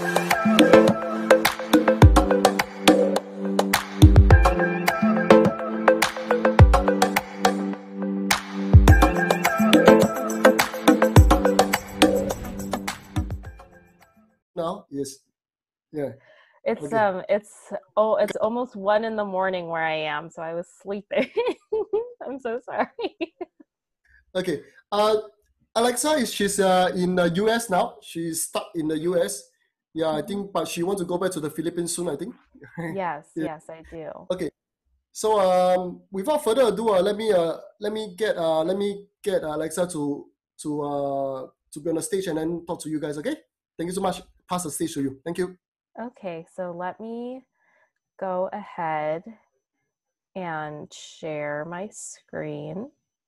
Now, yes. Yeah. It's Okay. it's almost 1 in the morning where I am, so I was sleeping. I'm so sorry. Okay. Alexa she's in the US now. She's stuck in the US. Yeah, I Mhm. think, but she wants to go back to the Philippines soon, I think. Yes, Yeah. yes, I do. Okay. So without further ado, let me get Alexa to be on the stage and then talk to you guys. Okay. Thank you so much. Pass the stage to you. Thank you. Okay, so let me go ahead and share my screen.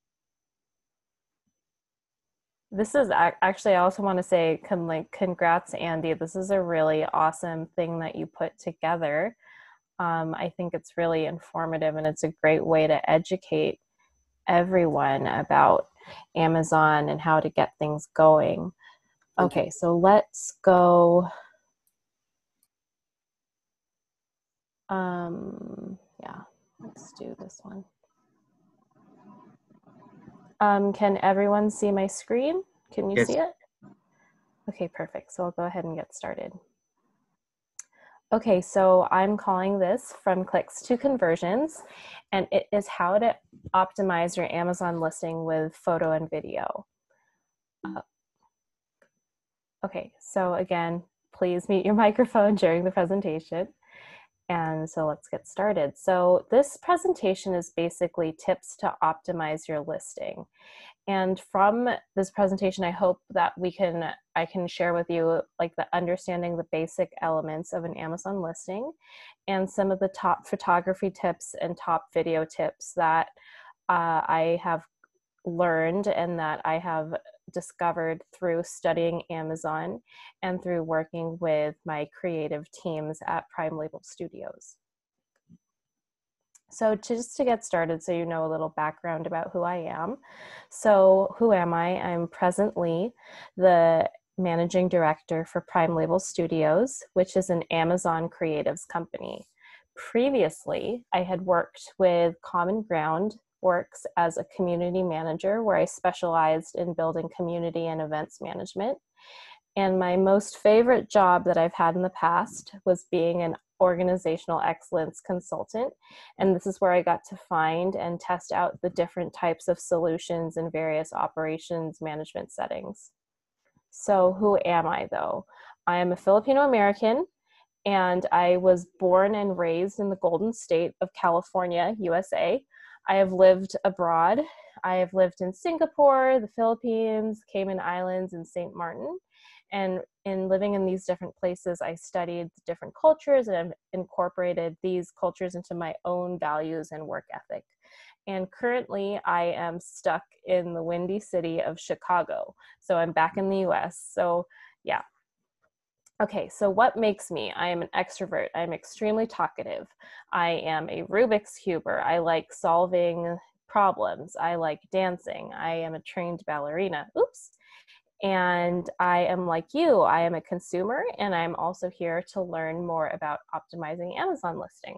This is actually, I also want to say, congrats, Andy. This is a really awesome thing that you put together. I think it's really informative and it's a great way to educate everyone about Amazon and how to get things going. Thank you. Okay, so let's go. Yeah, let's do this one. Can everyone see my screen? Can you Yes. see it? Okay, perfect. So I'll go ahead and get started. Okay, so I'm calling this From Clicks to Conversions, and it is how to optimize your Amazon listing with photo and video. Okay, so again, please mute your microphone during the presentation. And so let's get started. So this presentation is basically tips to optimize your listing. And from this presentation, I hope that I can share with you like the understanding the basic elements of an Amazon listing and some of the top photography tips and top video tips that I have learned and that I have discovered through studying Amazon and through working with my creative teams at Prime Label Studios. So just to get started, so you know a little background about who I am. So who am I? I'm presently the managing director for Prime Label Studios, which is an Amazon creatives company. Previously, I had worked with Common Ground Works as a community manager, where I specialized in building community and events management. And my most favorite job that I've had in the past was being an organizational excellence consultant. And this is where I got to find and test out the different types of solutions in various operations management settings. So who am I though? I am a Filipino American and I was born and raised in the Golden State of California, USA. I have lived abroad. I have lived in Singapore, the Philippines, Cayman Islands, and St. Martin. And in living in these different places, I studied different cultures and incorporated these cultures into my own values and work ethic. And currently, I am stuck in the windy city of Chicago. So I'm back in the US. So, yeah. Okay, so what makes me? I am an extrovert. I'm extremely talkative. I am a Rubik's Cuber. I like solving problems. I like dancing. I am a trained ballerina. Oops. And I am like you. I am a consumer, and I'm also here to learn more about optimizing Amazon listings.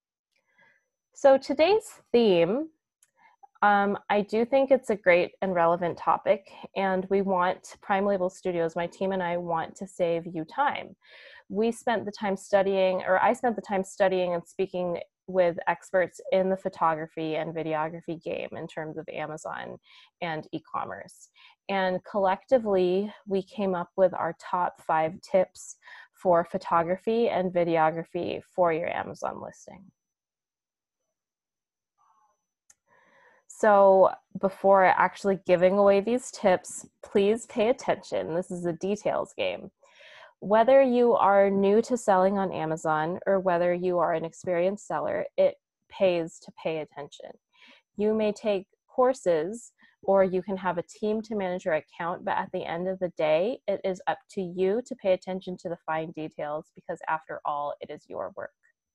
So today's theme, I do think it's a great and relevant topic, and we want Prime Label Studios, my team and I want to save you time. We spent the time studying, or I spent the time studying and speaking with experts in the photography and videography game in terms of Amazon and e-commerce. And collectively, we came up with our top 5 tips for photography and videography for your Amazon listing. So before actually giving away these tips, please pay attention. This is a details game. Whether you are new to selling on Amazon or whether you are an experienced seller, it pays to pay attention. You may take courses or you can have a team to manage your account, but at the end of the day, it is up to you to pay attention to the fine details because after all, it is your work.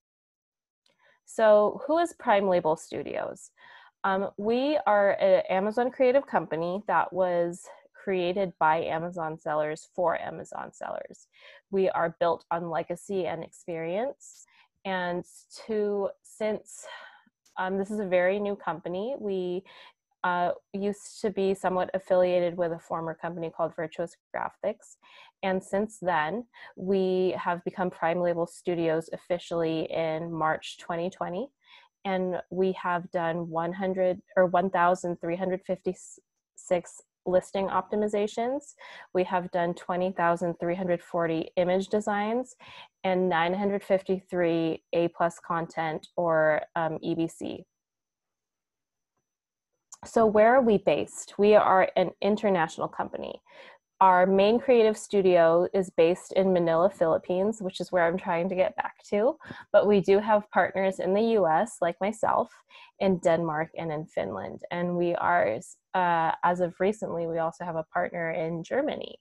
So who is Prime Label Studios? We are an Amazon creative company that was created by Amazon sellers for Amazon sellers. We are built on legacy and experience. And since this is a very new company, we used to be somewhat affiliated with a former company called Virtuous Graphics. And since then, we have become Prime Label Studios officially in March 2020. And we have done 1,356 listing optimizations. We have done 20,340 image designs and 953 A+ content or EBC. So where are we based? We are an international company. Our main creative studio is based in Manila, Philippines, which is where I'm trying to get back to. But we do have partners in the US, like myself, in Denmark and in Finland. And we are, as of recently, we also have a partner in Germany.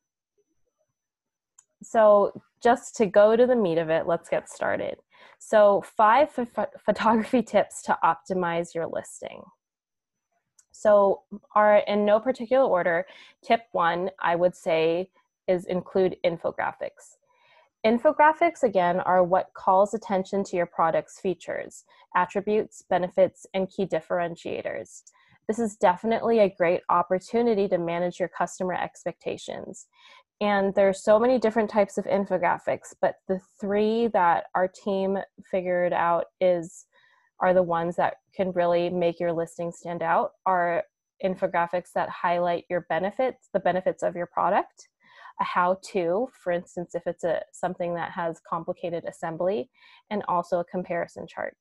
So just to go to the meat of it, let's get started. So 5 photography tips to optimize your listing. So in no particular order, tip 1, I would say, is include infographics. Infographics, again, are what calls attention to your product's features, attributes, benefits, and key differentiators. This is definitely a great opportunity to manage your customer expectations. And there's so many different types of infographics, but the 3 that our team figured out are the ones that can really make your listing stand out, are infographics that highlight your benefits, the benefits of your product, a how-to, for instance, if it's something that has complicated assembly, and also a comparison chart.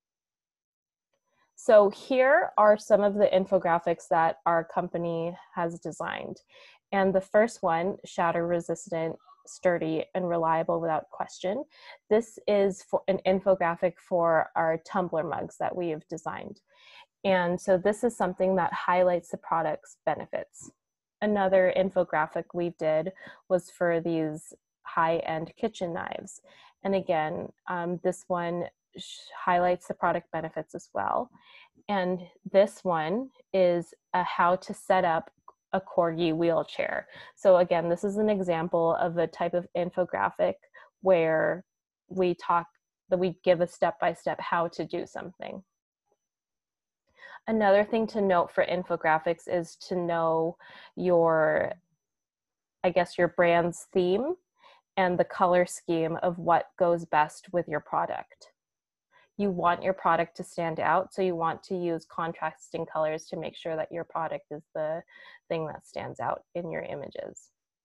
So here are some of the infographics that our company has designed. And the first one, shatter resistant, sturdy, and reliable without question. This is for an infographic for our tumbler mugs that we have designed. And so this is something that highlights the product's benefits. Another infographic we did was for these high-end kitchen knives. And again, this one highlights the product benefits as well. And this one is how to set up a corgi wheelchair. So again, this is an example of a type of infographic where we give a step-by-step how to do something. Another thing to note for infographics is to know your brand's theme and the color scheme of what goes best with your product. You want your product to stand out, so you want to use contrasting colors to make sure that your product is the thing that stands out in your images.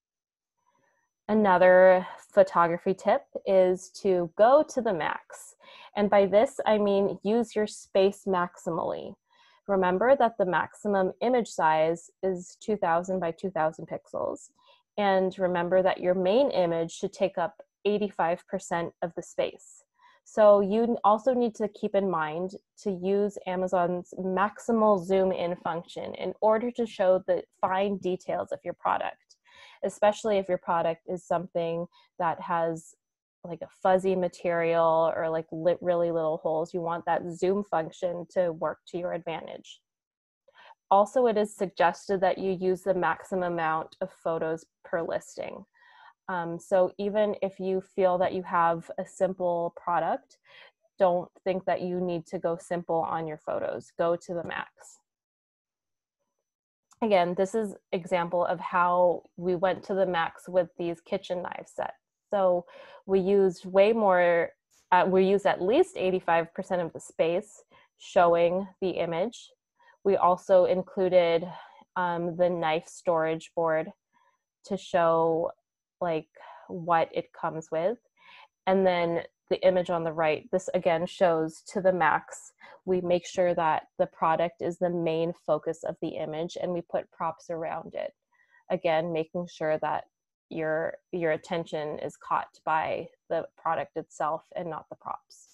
Another photography tip is to go to the max. And by this, I mean use your space maximally. Remember that the maximum image size is 2000 by 2000 pixels. And remember that your main image should take up 85% of the space. So you also need to keep in mind to use Amazon's maximal zoom in function in order to show the fine details of your product, especially if your product is something that has like a fuzzy material or like really little holes. You want that zoom function to work to your advantage. Also, it is suggested that you use the maximum amount of photos per listing. So even if you feel that you have a simple product, don't think that you need to go simple on your photos. Go to the max. Again, this is an example of how we went to the max with these kitchen knife sets. So we used way more, we used at least 85% of the space showing the image. We also included the knife storage board to show like what it comes with. And then the image on the right, this again shows to the max. We make sure that the product is the main focus of the image and we put props around it. Again, making sure that your attention is caught by the product itself and not the props.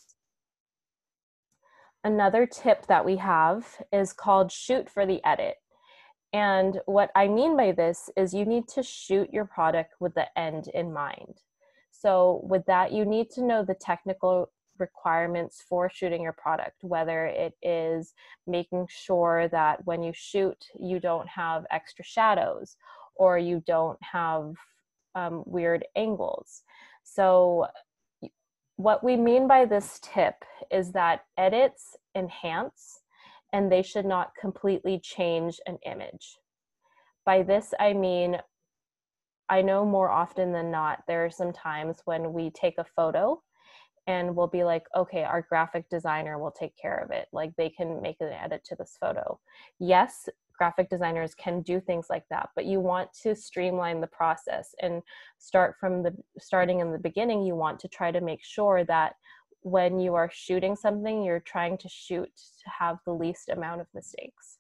Another tip that we have is called shoot for the edit. And what I mean by this is you need to shoot your product with the end in mind. So with that, you need to know the requirements for shooting your product, whether it is making sure that when you shoot, you don't have extra shadows or you don't have weird angles. So what we mean by this tip is that edits enhance, and they should not completely change an image. By this, I mean, I know more often than not, there are some times when we take a photo and we'll be like, okay, our graphic designer will take care of it. Like they can make an edit to this photo. Yes, graphic designers can do things like that, but you want to streamline the process and starting in the beginning, you want to try to make sure that when you are shooting something, you're trying to shoot to have the least amount of mistakes.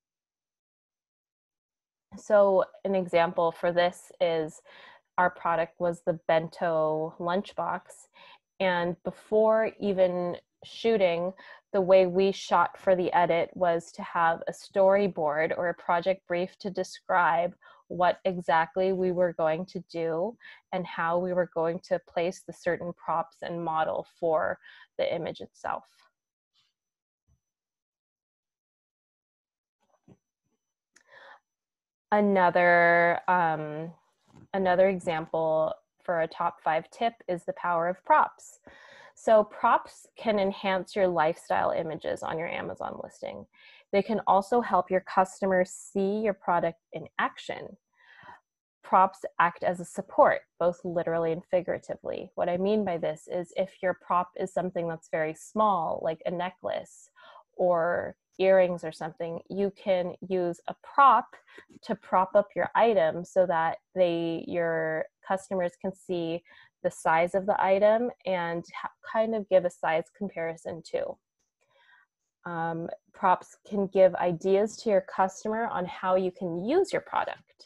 So an example for this is our product was the bento lunchbox. And before even shooting, the way we shot for the edit was to have a storyboard or a project brief to describe what exactly we were going to do and how we were going to place the certain props and model for the image itself. Another example for a top 5 tip is the power of props. So props can enhance your lifestyle images on your Amazon listing. They can also help your customers see your product in action. Props act as a support, both literally and figuratively. What I mean by this is if your prop is something that's very small, like a necklace or earrings or something, you can use a prop to prop up your item so that your customers can see the size of the item and kind of give a size comparison too. Props can give ideas to your customer on how you can use your product.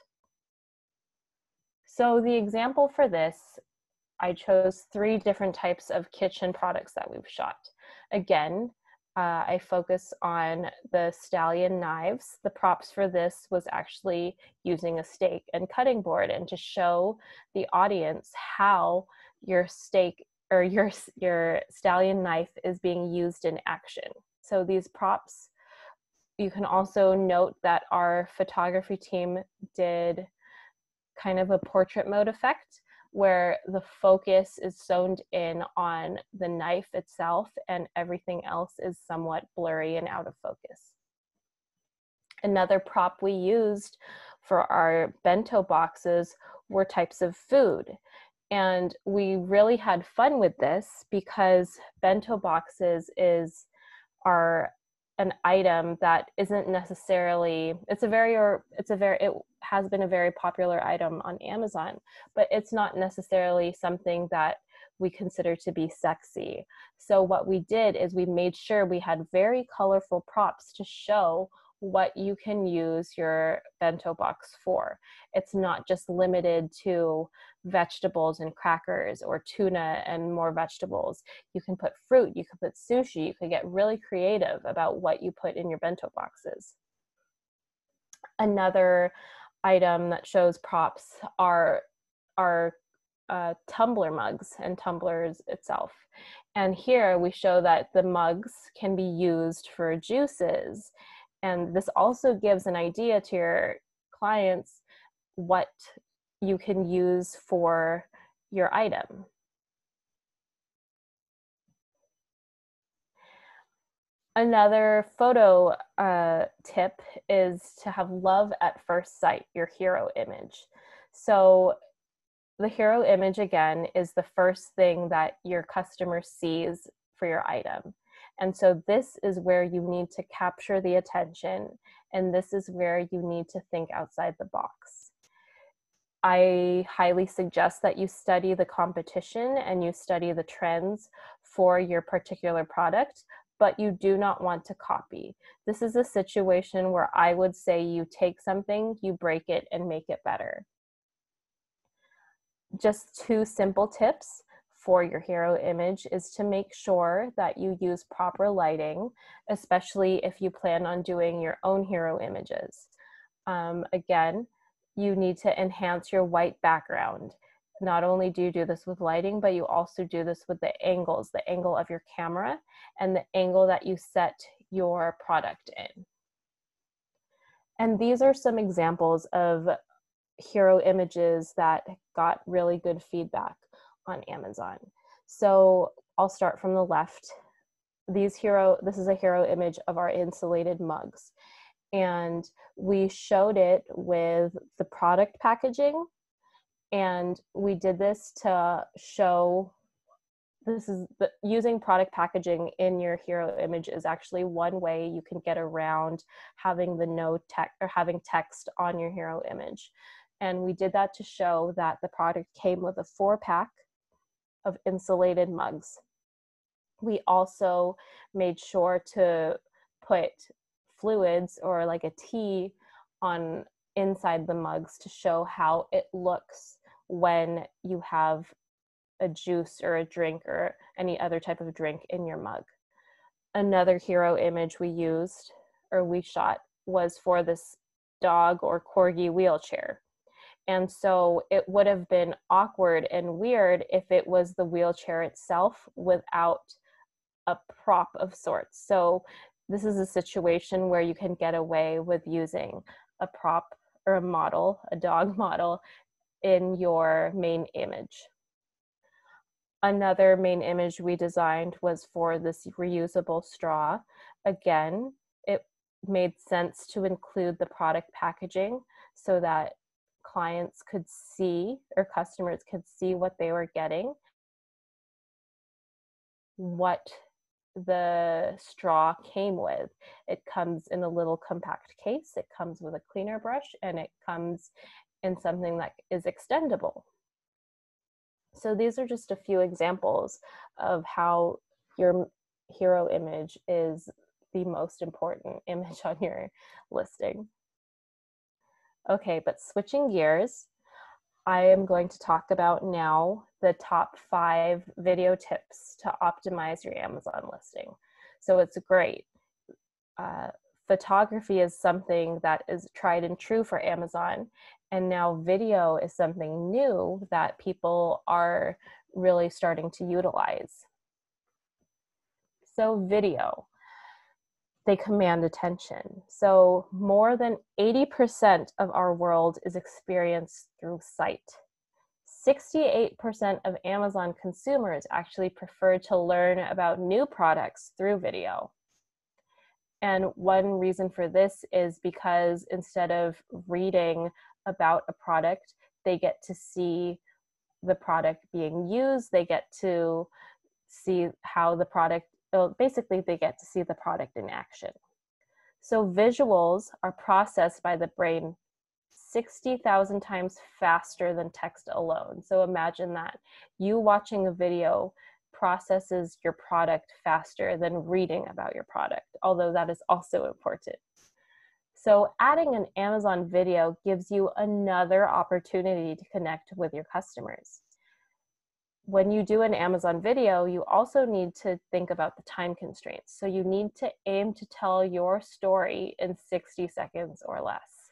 So the example for this, I chose 3 different types of kitchen products that we've shot. Again, I focus on the Stallion knives. The props for this was actually using a steak and cutting board, and to show the audience how your steak or your Stallion knife is being used in action. So these props, you can also note that our photography team did kind of a portrait mode effect, where the focus is zoned in on the knife itself and everything else is somewhat blurry and out of focus. Another prop we used for our bento boxes were types of food. And we really had fun with this because bento boxes are an item that isn't necessarily, it has been a very popular item on Amazon, but it's not necessarily something that we consider to be sexy. So what we did is we made sure we had very colorful props to show what you can use your bento box for. It's not just limited to vegetables and crackers or tuna and more vegetables. You can put fruit, you can put sushi, you can get really creative about what you put in your bento boxes. Another item that shows props are tumbler mugs and tumblers itself. And here we show that the mugs can be used for juices. And this also gives an idea to your clients what you can use for your item. Another photo tip is to have love at first sight, your hero image. So the hero image, again, is the first thing that your customer sees for your item. And so this is where you need to capture the attention, and this is where you need to think outside the box. I highly suggest that you study the competition and you study the trends for your particular product, but you do not want to copy. This is a situation where I would say you take something, you break it, and make it better. Just 2 simple tips for your hero image is to make sure that you use proper lighting, especially if you plan on doing your own hero images. Again, you need to enhance your white background. not only do you do this with lighting, but you also do this with the angles, the angle of your camera and the angle that you set your product in. And these are some examples of hero images that got really good feedback on Amazon. So I'll start from the left. This is a hero image of our insulated mugs. And we showed it with the product packaging. And we did this to show, using product packaging in your hero image is actually one way you can get around having having text on your hero image. And we did that to show that the product came with a 4-pack of insulated mugs. We also made sure to put fluids or like a tea on inside the mugs to show how it looks when you have a juice or a drink or any other type of drink in your mug. Another hero image we shot was for this dog or corgi wheelchair. And so it would have been awkward and weird if it was the wheelchair itself without a prop of sorts. So this is a situation where you can get away with using a prop or a model, a dog model, in your main image. Another main image we designed was for this reusable straw. Again, it made sense to include the product packaging so that clients could see, or customers could see what they were getting, what the straw came with. It comes in a little compact case, it comes with a cleaner brush, and it comes in something that is extendable. So these are just a few examples of how your hero image is the most important image on your listing. Okay, but switching gears, I am going to talk about now the top 5 video tips to optimize your Amazon listing. So it's great. Photography is something that is tried and true for Amazon, and now video is something new that people are really starting to utilize. So video, they command attention. So more than 80% of our world is experienced through sight. 68% of Amazon consumers actually prefer to learn about new products through video. And one reason for this is because instead of reading about a product, they get to see the product being used, they get to see how the product, basically they get to see the product in action. So visuals are processed by the brain 60,000 times faster than text alone. So imagine that. You watching a video processes your product faster than reading about your product, although that is also important. So adding an Amazon video gives you another opportunity to connect with your customers. When you do an Amazon video, you also need to think about the time constraints. So you need to aim to tell your story in 60 seconds or less.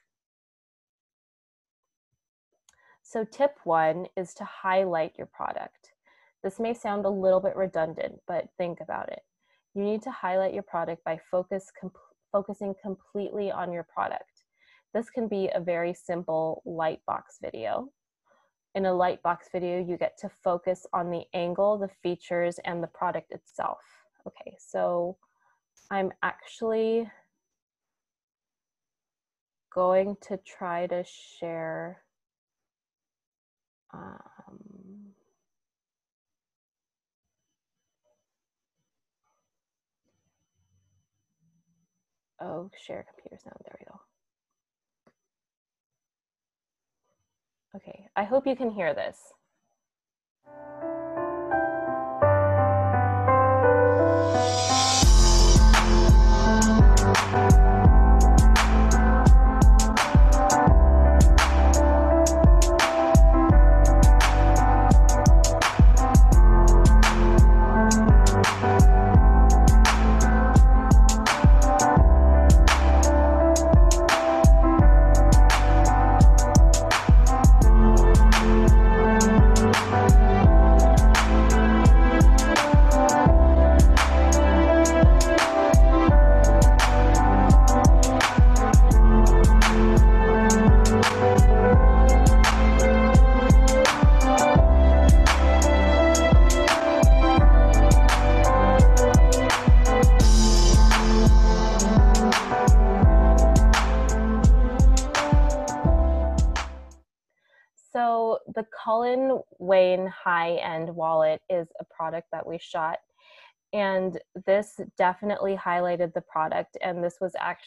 So tip 1 is to highlight your product. This may sound a little bit redundant, but think about it. You need to highlight your product by focusing completely on your product. This can be a very simple Lightbox video. In a Lightbox video, you get to focus on the angle, the features, and the product itself. Okay, so I'm actually going to try to share share computer sound, there we go. Okay, I hope you can hear this. the Cullen Wayne high-end wallet is a product that we shot, and this definitely highlighted the product, and this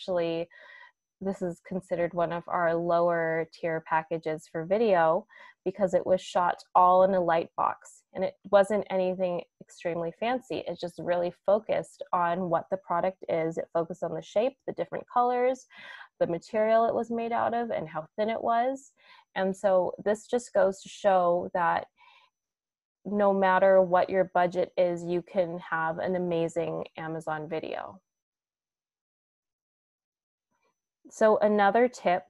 is considered one of our lower tier packages for video because it was shot all in a light box, and it wasn't anything extremely fancy. It just really focused on what the product is. It focused on the shape, the different colors, the material it was made out of, and how thin it was. And so this just goes to show that no matter what your budget is, you can have an amazing Amazon video. So another tip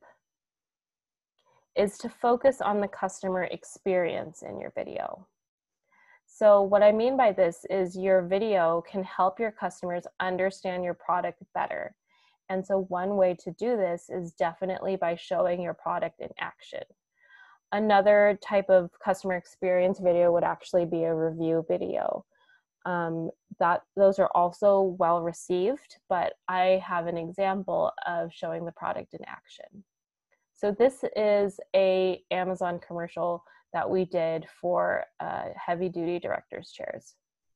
is to focus on the customer experience in your video. So what I mean by this is your video can help your customers understand your product better. And so one way to do this is definitely by showing your product in action. Another type of customer experience video would actually be a review video. Those are also well received, but I have an example of showing the product in action. So this is a Amazon commercial that we did for heavy duty director's chairs.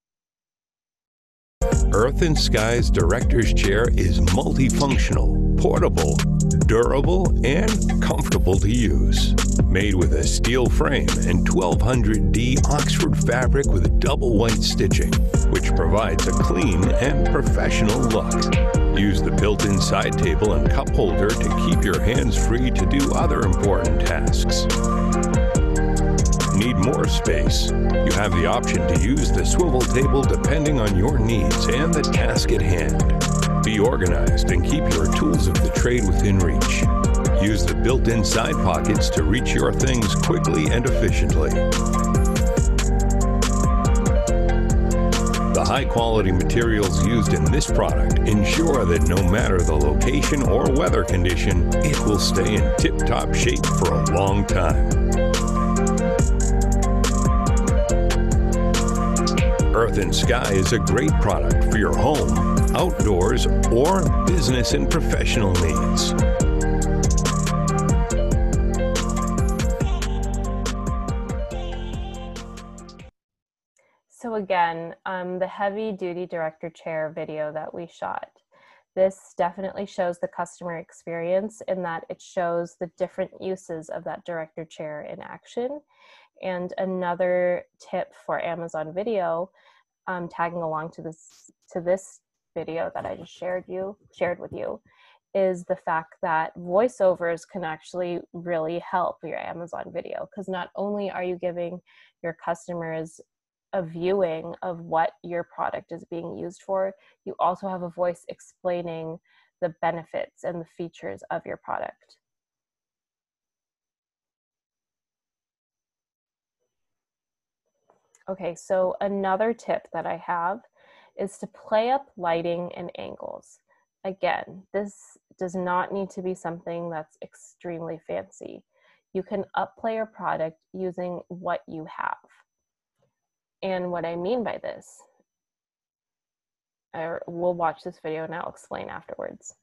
Earth and Sky's director's chair is multifunctional, portable, durable, and comfortable to use. Made with a steel frame and 1200D Oxford fabric with double white stitching, which provides a clean and professional look. Use the built-in side table and cup holder to keep your hands free to do other important tasks. Need more space? You have the option to use the swivel table depending on your needs and the task at hand. Be organized and keep your tools of the trade within reach. Use the built-in side pockets to reach your things quickly and efficiently. The high-quality materials used in this product ensure that no matter the location or weather condition, it will stay in tip-top shape for a long time. Earth and Sky is a great product for your home, outdoors, or business and professional needs. So again, the heavy duty director chair video that we shot, this definitely shows the customer experience in that it shows the different uses of that director chair in action. And another tip for Amazon Video, tagging along to this video that I just shared with you, is the fact that voiceovers can actually really help your Amazon video, because not only are you giving your customers a viewing of what your product is being used for, you also have a voice explaining the benefits and the features of your product. Okay, so another tip that I have is to play up lighting and angles. Again, this does not need to be something that's extremely fancy. You can upplay your product using what you have. And what I mean by this, we'll watch this video and I'll explain afterwards.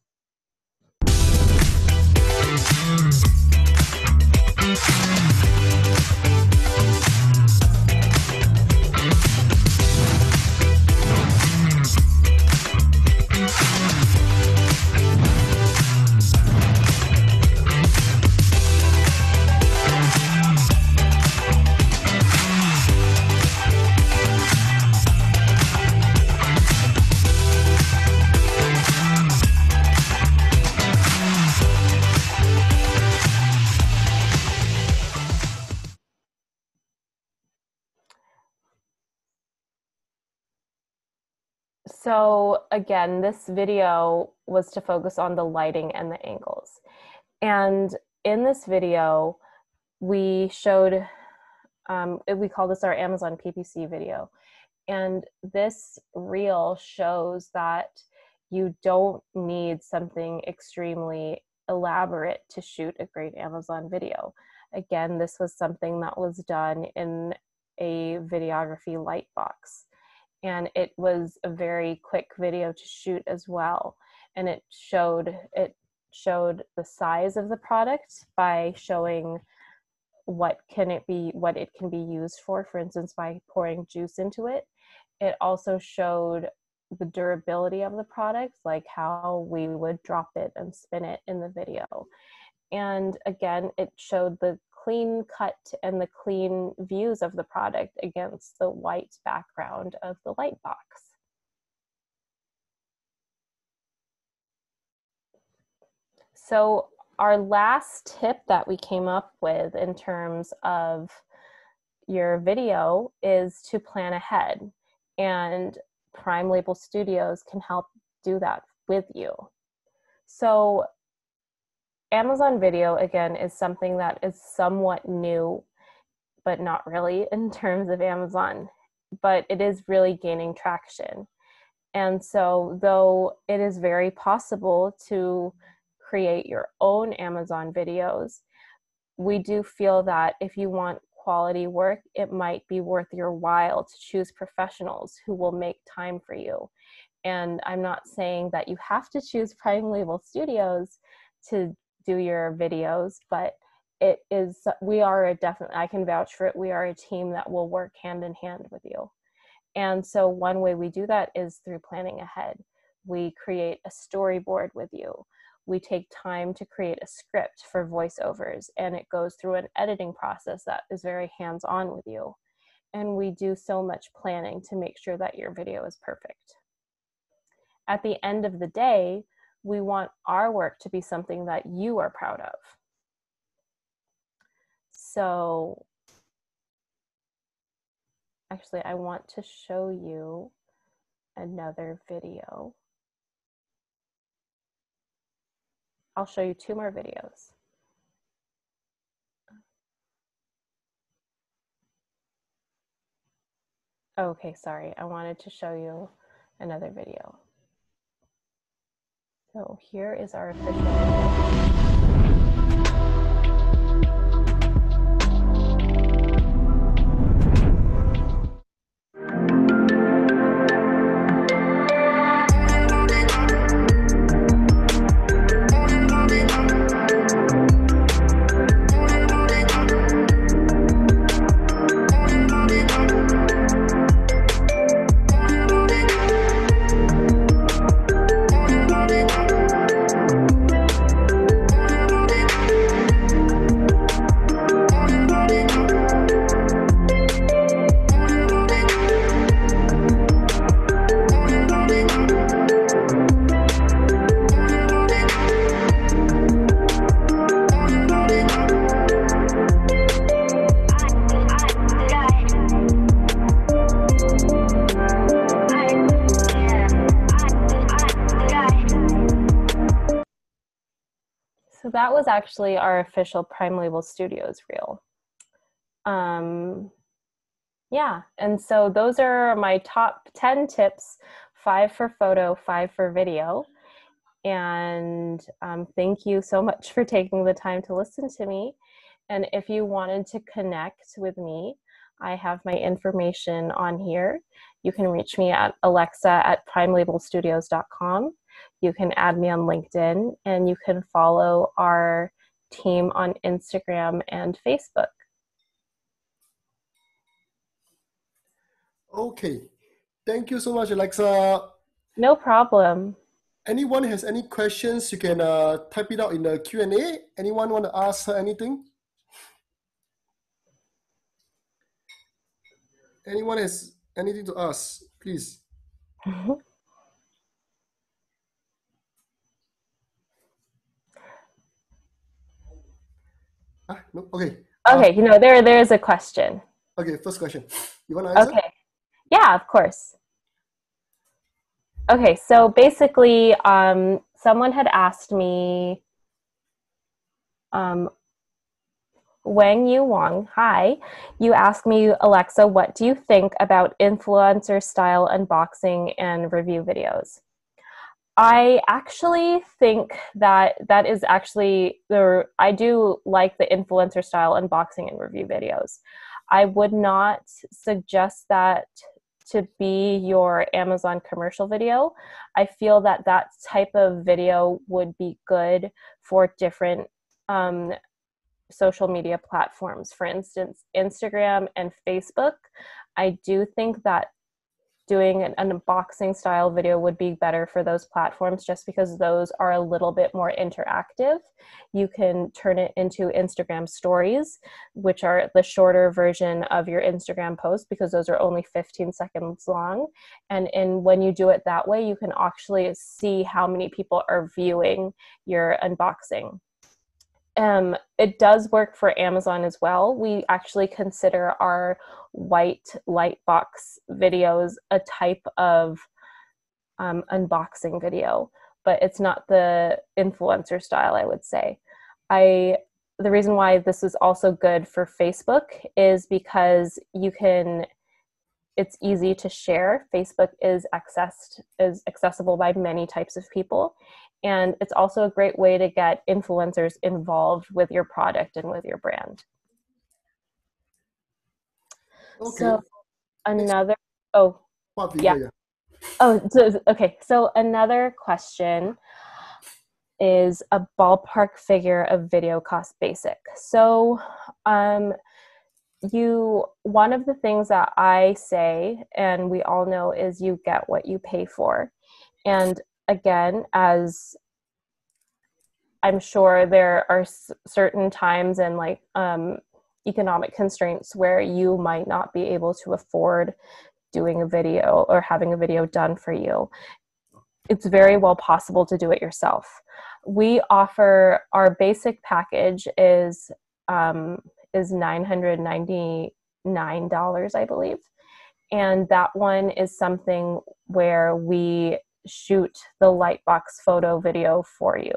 So again, this video was to focus on the lighting and the angles. And in this video, we showed, we call this our Amazon PPC video. And this reel shows that you don't need something extremely elaborate to shoot a great Amazon video. Again, this was something that was done in a videography light box. And it was a very quick video to shoot as well. And it showed the size of the product by showing what it can be used for instance, by pouring juice into it. It also showed the durability of the product, like how we would drop it and spin it in the video. And again, it showed the clean cut and the clean views of the product against the white background of the light box. So our last tip that we came up with in terms of your video is to plan ahead, and Prime Label Studios can help do that with you. So Amazon Video, again, is something that is somewhat new, but not really in terms of Amazon, but it is really gaining traction. And so though it is very possible to create your own Amazon videos, we do feel that if you want quality work, it might be worth your while to choose professionals who will make time for you. And I'm not saying that you have to choose Prime Label Studios to do your videos, but it is, I can vouch for it, we are a team that will work hand in hand with you. And so one way we do that is through planning ahead. We create a storyboard with you. We take time to create a script for voiceovers, and it goes through an editing process that is very hands-on with you. And we do so much planning to make sure that your video is perfect. At the end of the day, we want our work to be something that you are proud of. So actually, I want to show you another video. I'll show you 2 more videos. Okay, sorry, I wanted to show you another video. So here is our official video. So that was actually our official Prime Label Studios reel. Yeah, and so those are my top 10 tips, 5 for photo, 5 for video. And thank you so much for taking the time to listen to me. And if you wanted to connect with me, I have my information on here. You can reach me at alexa@primelabelstudios.com. You can add me on LinkedIn, and you can follow our team on Instagram and Facebook. Okay. Thank you so much, Alexa. No problem. Anyone has any questions, you can type it out in the Q&A. Anyone want to ask her anything? Anyone has anything to ask, please? No? Okay. Okay, there is a question. Okay, first question. You want to answer? Okay. Yeah, of course. Okay, so basically, someone had asked me, Wang Yu Wang, hi, you asked me, Alexa, what do you think about influencer style unboxing and review videos? I actually think that is actually, I do like the influencer style unboxing and review videos. I would not suggest that to be your Amazon commercial video. I feel that type of video would be good for different social media platforms. For instance, Instagram and Facebook. I do think that doing an unboxing style video would be better for those platforms just because those are a little bit more interactive. You can turn it into Instagram stories, which are the shorter version of your Instagram post because those are only 15 seconds long. And when you do it that way, you can actually see how many people are viewing your unboxing. It does work for Amazon as well. We actually consider our white Lightbox videos a type of unboxing video, but it's not the influencer style, I would say. The reason why this is also good for Facebook is because it's easy to share. Facebook is accessible by many types of people. And it's also a great way to get influencers involved with your product and with your brand. Okay. So another, What video? yeah. Okay. So another question is a ballpark figure of video cost basic. So one of the things that I say, and we all know, is you get what you pay for. And again, as I'm sure there are certain times and like economic constraints where you might not be able to afford doing a video or having a video done for you. It's very well possible to do it yourself. We offer, our basic package is $999, I believe. And that one is something where we shoot the Lightbox photo video for you.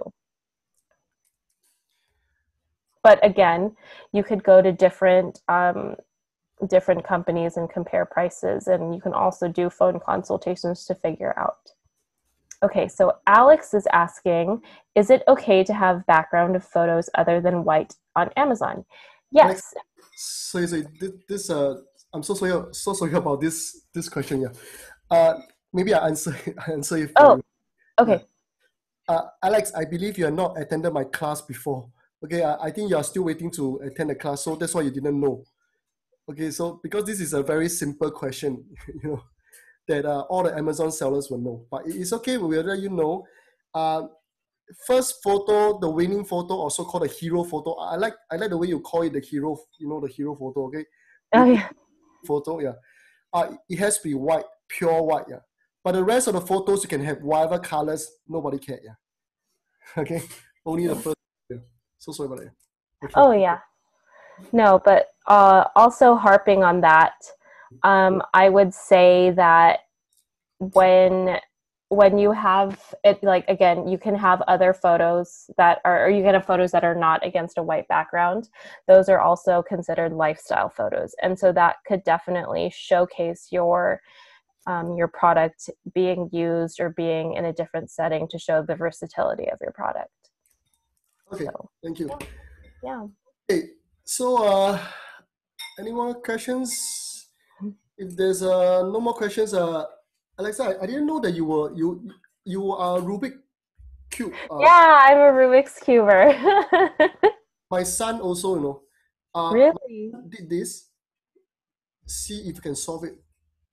But again, you could go to different companies and compare prices, and you can also do phone consultations to figure out. Okay, so Alex is asking, is it okay to have background of photos other than white on Amazon? Yes. So this I'm so sorry about this question. Yeah. Maybe I answer it for you. Okay. Yeah. Alex, I believe you have not attended my class before. Okay, I think you are still waiting to attend the class, so that's why you didn't know. Okay, so because this is a very simple question, that all the Amazon sellers will know. But it's okay, we'll let you know. First photo, the winning photo, also called a hero photo. I like the way you call it the hero, the hero photo, okay? Oh, yeah. Photo, yeah. It has to be white, pure white, yeah. But the rest of the photos, you can have whatever colors, nobody care, yeah. Okay? Only the first, yeah. So sorry about that. Okay. Oh, yeah. No, but also harping on that, I would say that when you have it, like, again, you can have other photos or you can have photos that are not against a white background. Those are also considered lifestyle photos. And so that could definitely showcase your product being used or being in a different setting to show the versatility of your product. Okay, thank you. Yeah. Okay, so any more questions? If there's no more questions, Alexa, I didn't know that you are Rubik Cube. Yeah, I'm a Rubik's Cuber. My son also, really did this. See if you can solve it.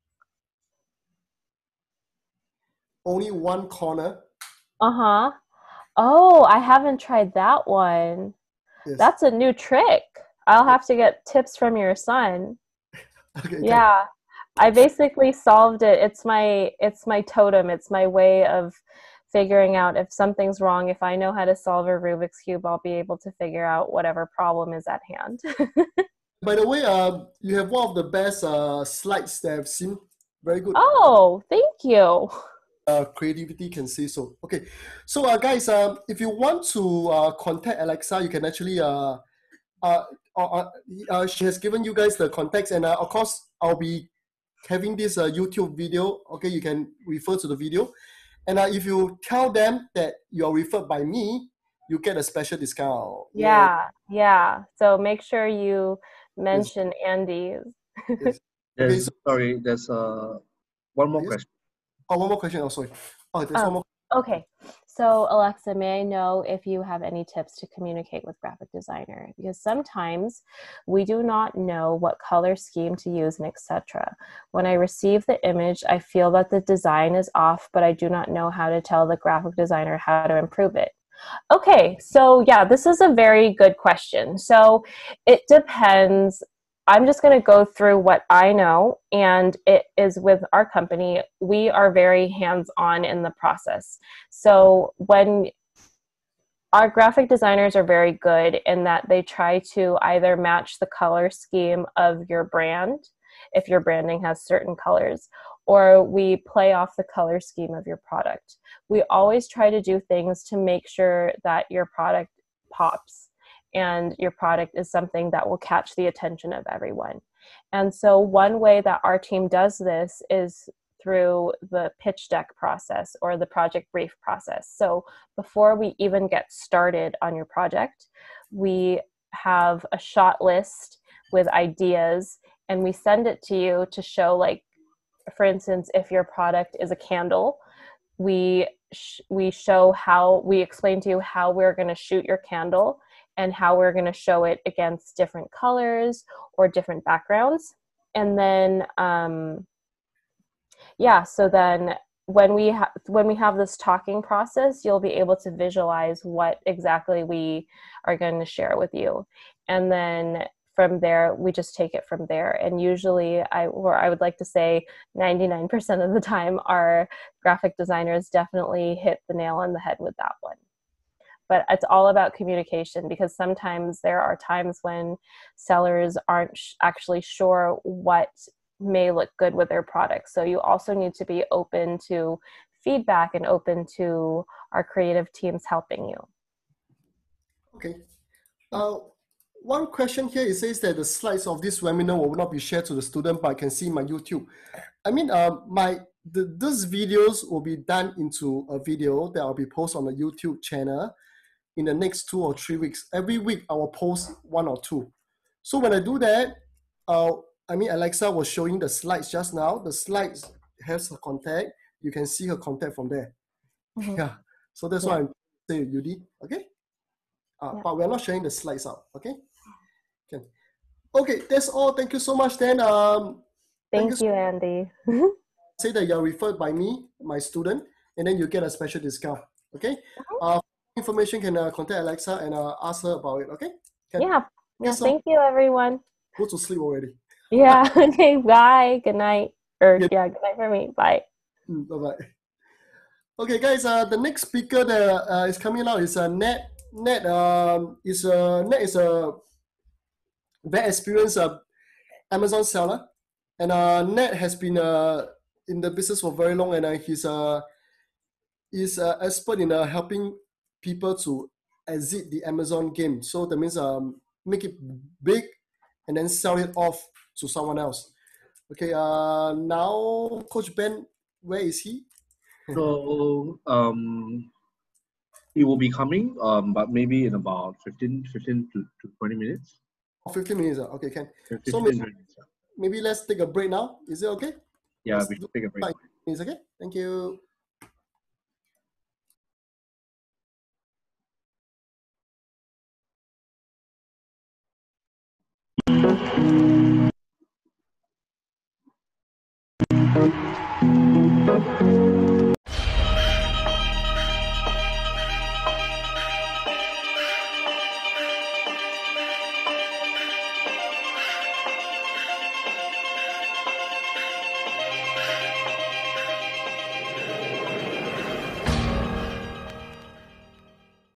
Only one corner. Oh, I haven't tried that one. Yes. That's a new trick. I'll have to get tips from your son. Okay. Yeah. I basically solved it. It's my totem. It's my way of figuring out if something's wrong. If I know how to solve a Rubik's Cube, I'll be able to figure out whatever problem is at hand. By the way, you have one of the best slides that I've seen. Very good. Oh, thank you. Creativity can say so. Okay, so guys, if you want to contact Alexa, you can actually she has given you guys the contacts, and of course I'll be having this YouTube video. Okay, you can refer to the video, and if you tell them that you are referred by me, you get a special discount. Yeah. So make sure you mention Andy. Yes. Okay, sorry, there's one more question. Oh, one more question. Oh, sorry. Oh, there's one more. Okay. So Alexa, may I know if you have any tips to communicate with graphic designer? Because sometimes we do not know what color scheme to use and etc. When I receive the image, I feel that the design is off, but I do not know how to tell the graphic designer how to improve it. Okay, so yeah, this is a very good question. So it depends. I'm just going to go through what I know, and it is with our company. We are very hands-on in the process. So when our graphic designers are very good in that they try to either match the color scheme of your brand, if your branding has certain colors, or we play off the color scheme of your product. We always try to do things to make sure that your product pops and your product is something that will catch the attention of everyone. And so one way that our team does this is through the pitch deck process or the project brief process. So before we even get started on your project, we have a shot list with ideas and we send it to you to show, like, for instance, if your product is a candle, we show how, we explain to you how we're going to shoot your candle and how we're going to show it against different colors or different backgrounds. And then, yeah, so then when we have this talking process, you'll be able to visualize what exactly we are going to share with you. And then from there, we just take it from there. And usually, I would like to say 99% of the time, our graphic designers definitely hit the nail on the head with that one. But it's all about communication, because sometimes there are times when sellers aren't actually sure what may look good with their product. So you also need to be open to feedback and open to our creative teams helping you. Okay. One question here, it says that the slides of this webinar will not be shared to the student, but I can see my YouTube. I mean, these videos will be done into a video that will be posted on the YouTube channel in the next 2 or 3 weeks. Every week I will post 1 or 2. So when I do that, I mean, Alexa was showing the slides just now. The slides has her contact. You can see her contact from there. Mm-hmm. Yeah. So that's why I'm saying Yudi. Okay. But we're not sharing the slides out. Okay. Okay. That's all. Thank you so much. Then. Thank you, Andy. Say that you're referred by me, my student, and then you get a special discount. Okay. Information can contact Alexa and ask her about it. Okay. Yeah. Thank you, everyone. Go to sleep already. Yeah. Okay. Bye. Good night. Good night for me. Bye. Bye-bye. Okay, guys. The next speaker that is coming out is Ned. Ned is a very experienced Amazon seller, and Ned has been in the business for very long, and he's an expert in helping people to exit the Amazon game. So that means make it big and then sell it off to someone else. Okay, now Coach Ben, where is he? So he will be coming, but maybe in about 15 to 20 minutes. Oh, 15 minutes, okay, Ken. 15 so minutes. Maybe let's take a break now. Is it okay? Yeah, we should take a break. It's okay? Thank you.